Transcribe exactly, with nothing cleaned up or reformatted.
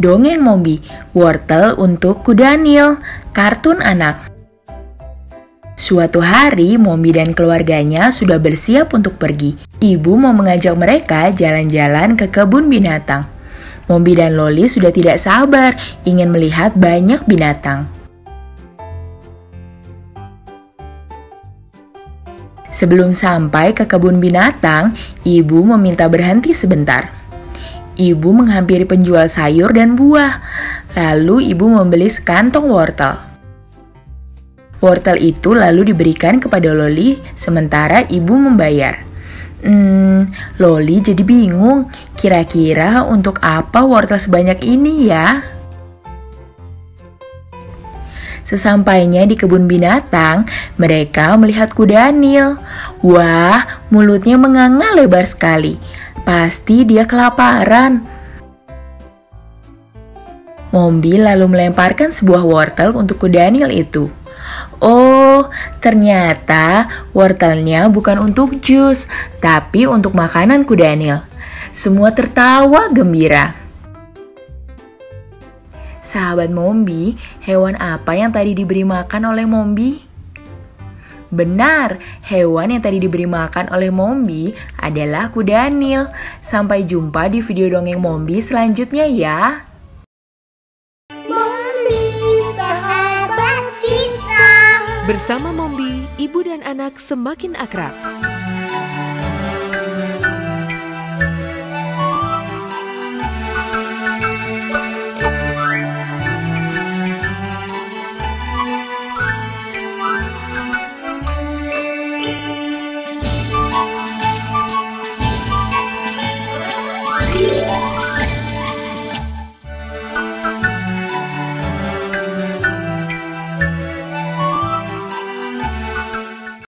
Dongeng Mombi, wortel untuk Kudanil, kartun anak. Suatu hari, Mombi dan keluarganya sudah bersiap untuk pergi. Ibu mau mengajak mereka jalan-jalan ke kebun binatang. Mombi dan Loli sudah tidak sabar, ingin melihat banyak binatang. Sebelum sampai ke kebun binatang, ibu meminta berhenti sebentar. Ibu menghampiri penjual sayur dan buah, lalu ibu membeli sekantong wortel. Wortel itu lalu diberikan kepada Loli, sementara ibu membayar. Hmm, Loli jadi bingung, kira-kira untuk apa wortel sebanyak ini ya? Sesampainya di kebun binatang, mereka melihat Kudanil. Wah, mulutnya menganga lebar sekali. Pasti dia kelaparan. Mombi lalu melemparkan sebuah wortel untuk Kudanil itu. Oh, ternyata wortelnya bukan untuk jus, tapi untuk makanan Kudanil. Semua tertawa gembira. Sahabat Mombi, hewan apa yang tadi diberi makan oleh Mombi? Benar, hewan yang tadi diberi makan oleh Mombi adalah Kudanil. Sampai jumpa di video dongeng Mombi selanjutnya ya. Mombi, sahabat kita. Bersama Mombi, ibu dan anak semakin akrab.